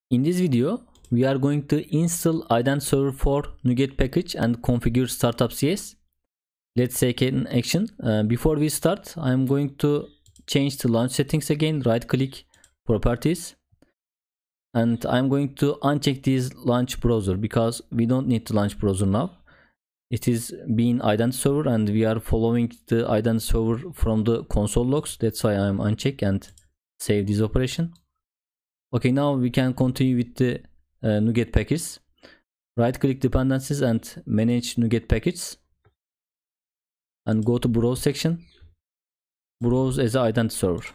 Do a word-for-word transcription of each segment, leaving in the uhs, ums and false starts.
In this video, we are going to install ident server for NuGet package and configure startup C S. Let's take an action. Uh, before we start, I am going to change the launch settings again. Right click properties, and I'm going to uncheck this launch browser because we don't need to launch browser now. It is being ident server and we are following the ident server from the console logs. That's why I'm uncheck and save this operation. Okay, now we can continue with the uh, NuGet package. Right click dependencies and manage NuGet package, and go to browse section. Browse as ident server.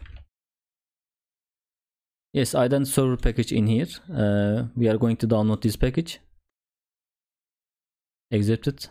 Yes, ident server package in here. Uh, we are going to download this package. Accept it.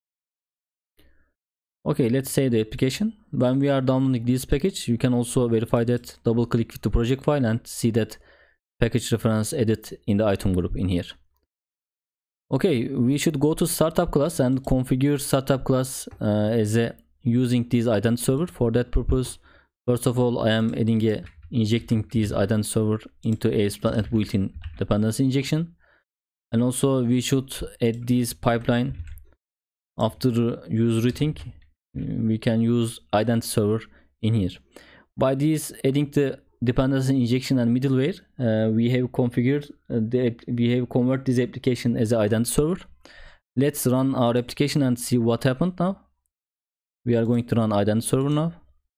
Okay, let's save the application. When we are downloading this package, you can also verify that. Double click with the project file and see that package reference edit in the item group in here. Okay, we should go to startup class and configure startup class uh, as a using this ident server. For that purpose, first of all, I am adding a injecting this ident server into A S P dot net built-in dependency injection, and also we should add this pipeline after use routing. We can use ident server in here. By this adding the dependency injection and middleware, uh, we have configured uh, the we have converted this application as an ident server. Let's run our application and see what happened now. We are going to run ident server now.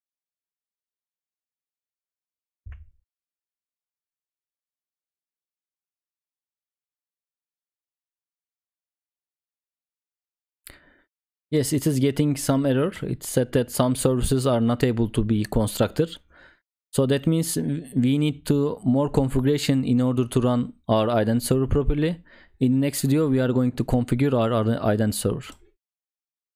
Yes, it is getting some error. It said that some services are not able to be constructed. So that means we need to more configuration in order to run our ident server properly. In the next video, we are going to configure our ident server.